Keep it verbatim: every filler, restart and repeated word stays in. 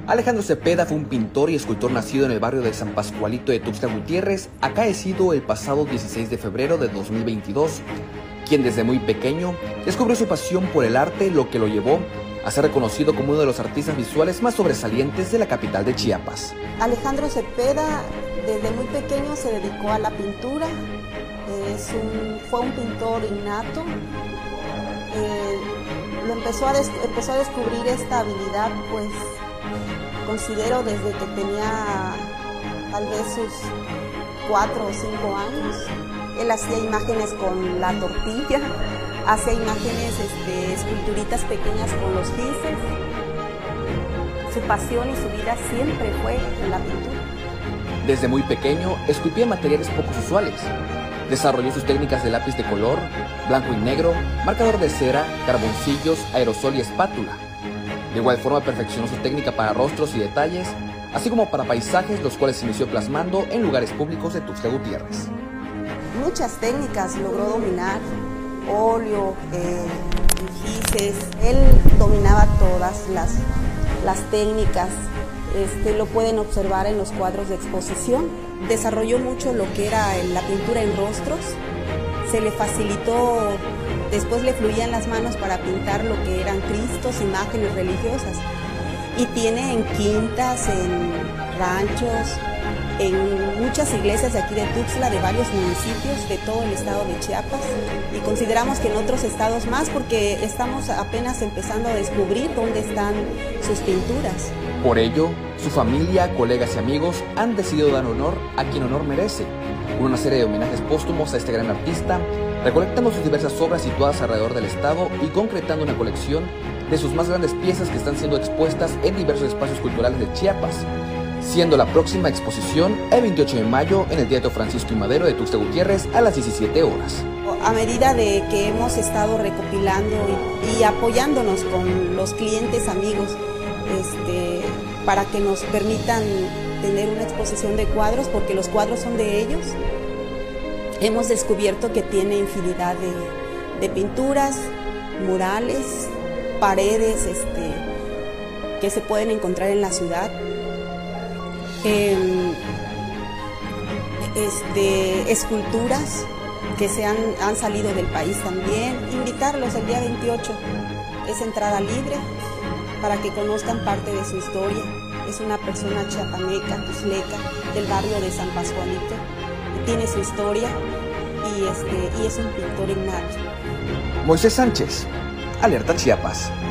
Alejandro Cepeda fue un pintor y escultor nacido en el barrio de San Pascualito de Tuxtla Gutiérrez, acaecido el pasado dieciséis de febrero de dos mil veintidós, quien desde muy pequeño descubrió su pasión por el arte, lo que lo llevó a ser reconocido como uno de los artistas visuales más sobresalientes de la capital de Chiapas. Alejandro Cepeda desde muy pequeño se dedicó a la pintura, es un, fue un pintor innato. Eh, lo empezó, a des, empezó a descubrir esta habilidad, pues considero desde que tenía tal vez sus cuatro o cinco años. Él hacía imágenes con la tortilla, hacía imágenes, este, esculturitas pequeñas con los gises. Su pasión y su vida siempre fue en la pintura. Desde muy pequeño esculpía materiales poco usuales. Desarrolló sus técnicas de lápiz de color, blanco y negro, marcador de cera, carboncillos, aerosol y espátula. De igual forma perfeccionó su técnica para rostros y detalles, así como para paisajes, los cuales se inició plasmando en lugares públicos de Tuxtla Gutiérrez. Muchas técnicas logró dominar, óleo, eh, gises, él dominaba todas las, las técnicas. Este, lo pueden observar en los cuadros de exposición. Desarrolló mucho lo que era la pintura en rostros, se le facilitó, después le fluían las manos para pintar lo que eran cristos, imágenes religiosas. Y tiene en quintas, en ranchos, en muchas iglesias de aquí de Tuxtla, de varios municipios de todo el estado de Chiapas, y consideramos que en otros estados más, porque estamos apenas empezando a descubrir dónde están sus pinturas. Por ello, su familia, colegas y amigos han decidido dar honor a quien honor merece, con una serie de homenajes póstumos a este gran artista, recolectando sus diversas obras situadas alrededor del estado y concretando una colección de sus más grandes piezas que están siendo expuestas en diversos espacios culturales de Chiapas, siendo la próxima exposición el veintiocho de mayo en el Teatro Francisco I. Madero de Tuxtla Gutiérrez a las diecisiete horas. A medida de que hemos estado recopilando y, y apoyándonos con los clientes amigos, este, para que nos permitan tener una exposición de cuadros, porque los cuadros son de ellos, hemos descubierto que tiene infinidad de, de pinturas, murales, paredes este, que se pueden encontrar en la ciudad. Eh, este, esculturas que se han, han salido del país también. Invitarlos el día veintiocho, es entrada libre para que conozcan parte de su historia. Es una persona chiapaneca, tuxtleca, del barrio de San Pascualito, tiene su historia y, este, y es un pintor innato. Moisés Sánchez, Alerta Chiapas.